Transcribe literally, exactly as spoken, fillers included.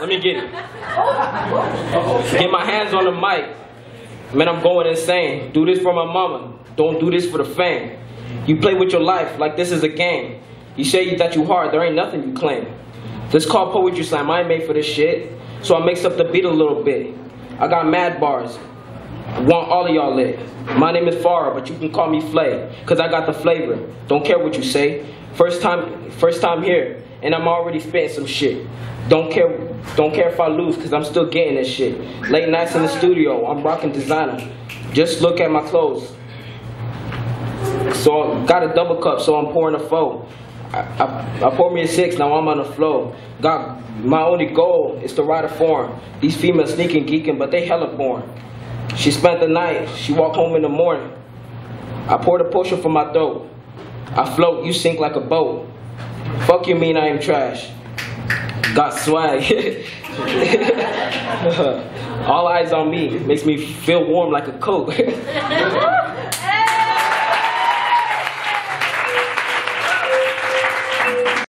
Let me get it. Get my hands on the mic. Man, I'm going insane. Do this for my mama. Don't do this for the fame. You play with your life like this is a game. You say that you hard, there ain't nothing you claim. This called poetry slam, I ain't made for this shit. So I mixed up the beat a little bit. I got mad bars. I want all of y'all lit. My name is Pharah, but you can call me Flay, cause I got the flavor. Don't care what you say. First time, first time here, and I'm already spitting some shit. Don't care, don't care if I lose, cause I'm still getting this shit. Late nights in the studio, I'm rocking designer. Just look at my clothes. So I got a double cup, so I'm pouring a four. I, I, I pour me a six, now I'm on the flow. Got my only goal is to ride a form. These females sneaking, geeking, but they hella born. She spent the night, she walked home in the morning. I poured a potion from my throat. I float, you sink like a boat. Fuck you mean I am trash. Got swag. All eyes on me, makes me feel warm like a coat.